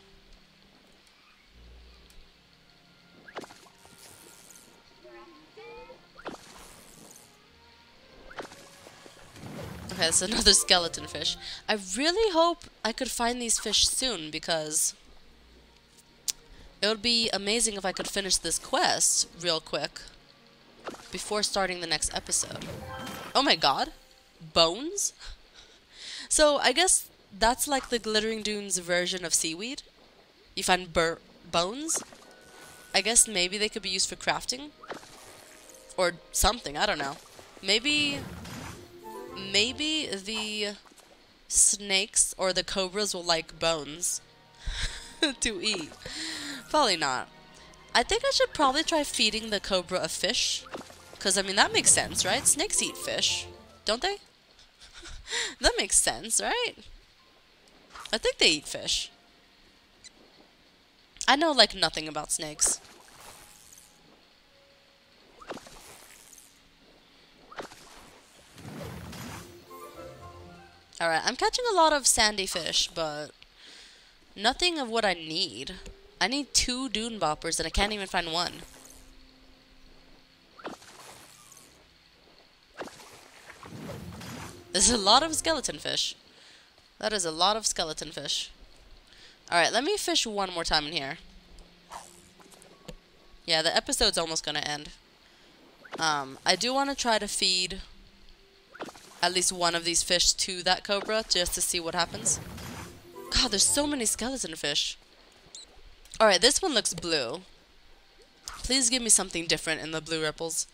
Okay, that's another skeleton fish. I really hope I could find these fish soon, because it would be amazing if I could finish this quest real quick before starting the next episode. Oh my god. Bones? So, I guess that's like the Glittering Dunes version of seaweed. You find bur bones? I guess maybe they could be used for crafting? Or something, I don't know. Maybe... Maybe the snakes or the cobras will like bones to eat. Probably not. I think I should probably try feeding the cobra a fish. Because, I mean, that makes sense, right? Snakes eat fish, don't they? That makes sense, right? I think they eat fish. I know, like, nothing about snakes. Alright, I'm catching a lot of sandy fish, but nothing of what I need. I need two dune boppers and I can't even find one. There's a lot of skeleton fish. That is a lot of skeleton fish. Alright, let me fish one more time in here. Yeah, the episode's almost gonna end. Um, I do want to try to feed at least one of these fish to that cobra, just to see what happens. God, there's so many skeleton fish. Alright, this one looks blue. Please give me something different in the blue ripples.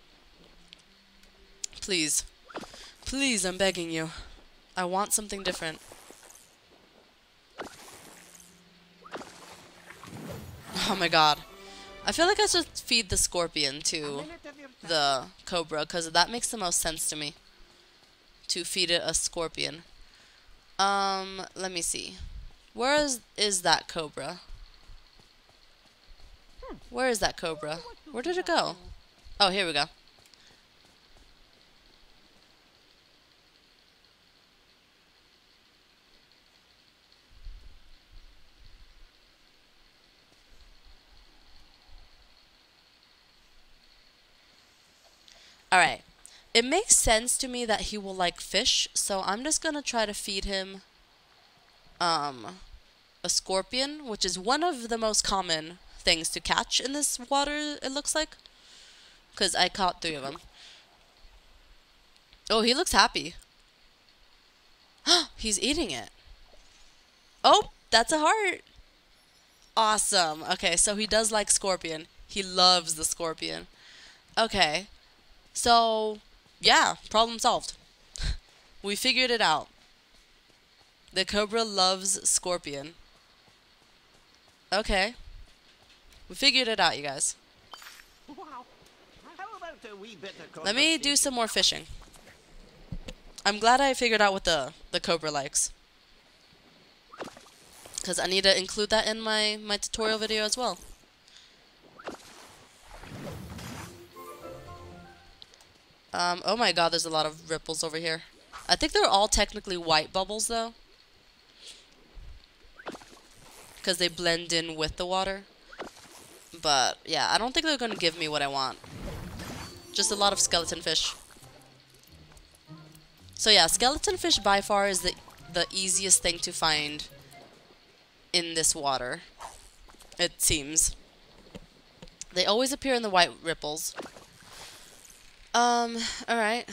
Please. Please, I'm begging you. I want something different. Oh my god. I feel like I should feed the scorpion to the cobra, because that makes the most sense to me. To feed it a scorpion. Um, let me see. Where is, is that cobra? Where is that cobra? Where did it go? Oh, here we go. Alright. It makes sense to me that he will like fish, so I'm just gonna try to feed him um, a scorpion, which is one of the most common things to catch in this water, it looks like. Because I caught three of them. Oh, he looks happy. He's eating it. Oh, that's a heart. Awesome. Okay, so he does like scorpion. He loves the scorpion. Okay. So, yeah, problem solved. We figured it out. The cobra loves scorpion. Okay. We figured it out, you guys. Wow. How about a wee bit of Let me do some more fishing. I'm glad I figured out what the, the cobra likes. Because I need to include that in my, my tutorial video as well. Um, oh my god, there's a lot of ripples over here. I think they're all technically white bubbles, though. Because they blend in with the water. But, yeah, I don't think they're going to give me what I want. Just a lot of skeleton fish. So yeah, skeleton fish by far is the, the easiest thing to find in this water. It seems. They always appear in the white ripples. Um, alright.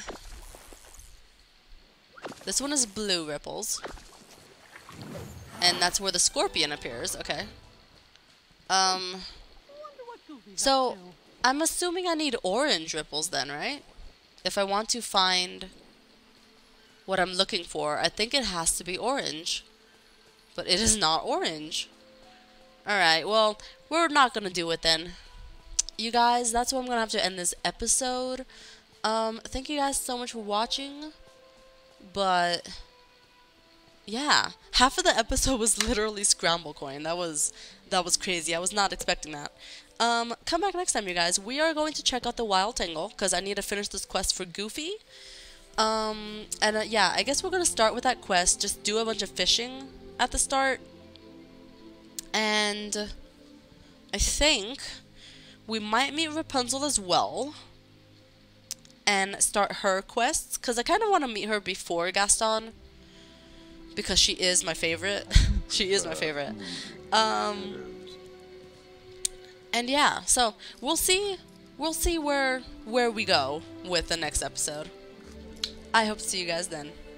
This one is blue ripples. And that's where the scorpion appears, okay. Um, so, I'm assuming I need orange ripples then, right? If I want to find what I'm looking for, I think it has to be orange. But it is not orange. Alright, well, we're not gonna do it then. You guys, that's where I'm gonna have to end this episode. Um, thank you guys so much for watching. But yeah, half of the episode was literally Scramblecoin. That was that was crazy. I was not expecting that. Um, come back next time, you guys. We are going to check out the Wild Tangle because I need to finish this quest for Goofy. Um, and uh, yeah, I guess we're gonna start with that quest. Just do a bunch of fishing at the start, and I think we might meet Rapunzel as well and start her quests, because I kind of want to meet her before Gaston, because she is my favorite. She is my favorite. Um, and yeah, so we'll see. We'll see where where we go with the next episode. I hope to see you guys then.